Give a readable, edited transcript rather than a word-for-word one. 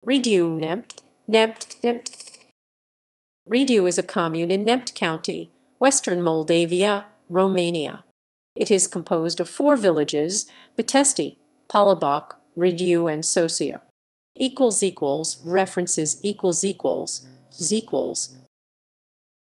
Rediu Neamț. Rediu is a commune in Neamț County, western Moldavia, Romania. It is composed of 4 villages: Bețești, Poloboc, Rediu and Socea. References